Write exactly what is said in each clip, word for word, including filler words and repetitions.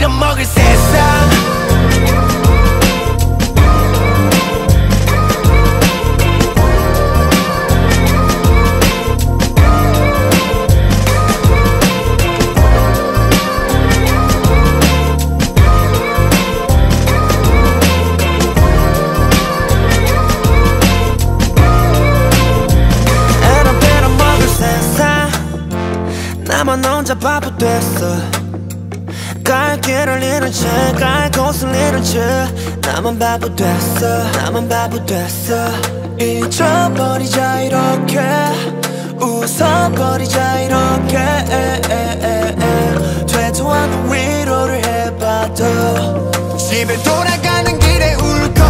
빌어먹을 세상 나만 혼자 바보 됐어. 갈 길을 잃은 채 갈 곳을 잃은 채 나만 바보 됐어. 나만 바보 됐어. 잊어버리자 이렇게 웃어버리자 이렇게 되도 않는 위로를 해봐도 집에 돌아가는 길에 울고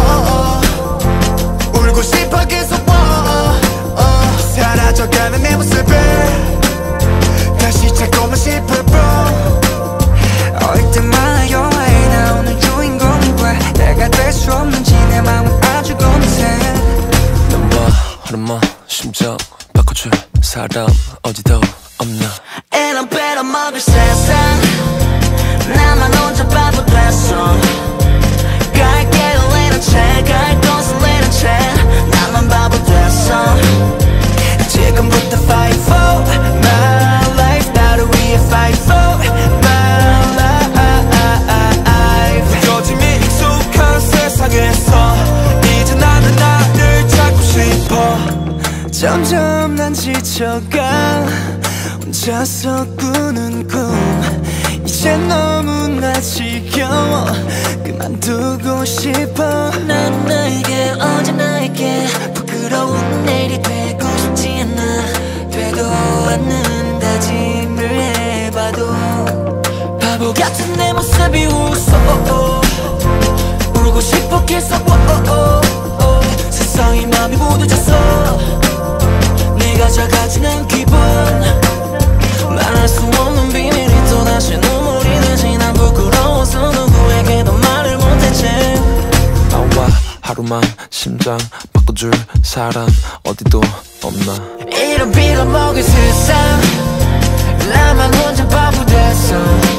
울고 싶어 계속 oh, oh. 사라져가는 내 모습을 다시 찾고만 싶어 bro. 어릴 때마다 영화에 나오는 주인공이 왜 내가 될 수 없는지 내 마음은 아주 검색. 넌 봐 하루만 심장 바꿔줄 사람 어디도 없나. And I'm better 먹을 세상 나만 혼자 바보 됐어. 갈 길을 잃은 채 갈 곳을 잃은 채 나만 바보 됐어. 지금부터 fight for my life 나를 위해 fight for my life. 요즘이 익숙한 세상에서 이제 나는 나를 찾고 싶어. 점점 난 지쳐가 혼자서 꾸는 꿈 이제 너무나 지겨워 그만두고 싶어. 난 나에게 어제 나에게 부끄러운 내일이 되고 싶지 않아. 되도 않는 다짐을 해봐도 바보 같은 내 모습이 웃어. 울고 싶어 계속 세상이 맘이 무뎌졌어. 네가 작아지는 기분 말할 수 없는 비밀이 또다시 눈물이 나지. 난 부끄러워서 누구에게도 말을 못했지. 나와 하루만 심장 바꿔줄 사람 어디도 없나. 이런 빌어먹을 세상 나만 혼자 바보 됐어.